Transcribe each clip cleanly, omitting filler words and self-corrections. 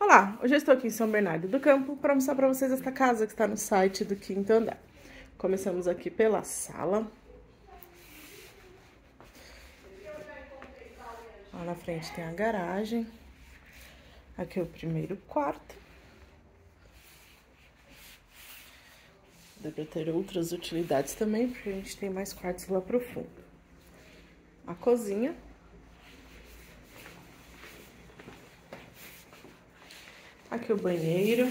Olá, hoje eu estou aqui em São Bernardo do Campo para mostrar para vocês esta casa que está no site do quinto andar. Começamos aqui pela sala. Lá na frente tem a garagem. Aqui é o primeiro quarto. Deve ter outras utilidades também, porque a gente tem mais quartos lá pro fundo. A cozinha. Aqui o banheiro.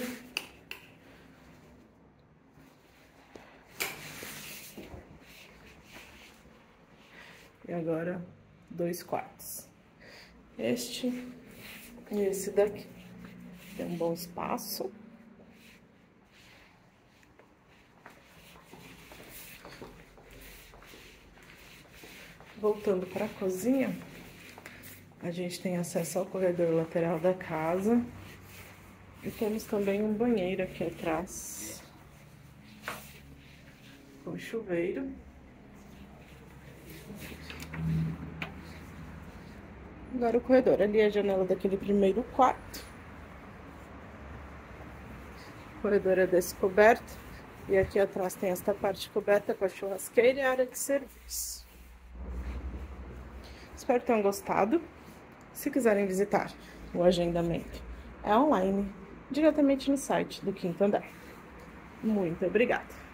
E agora, 2 quartos. Este e esse daqui. Tem um bom espaço. Voltando para a cozinha, a gente tem acesso ao corredor lateral da casa. E temos também um banheiro aqui atrás, com chuveiro. Agora o corredor, ali é a janela daquele primeiro quarto. O corredor é descoberto. E aqui atrás tem esta parte coberta com a churrasqueira e a área de serviço. Espero que tenham gostado. Se quiserem visitar, o agendamento é online, diretamente no site do quinto andar. Muito obrigada!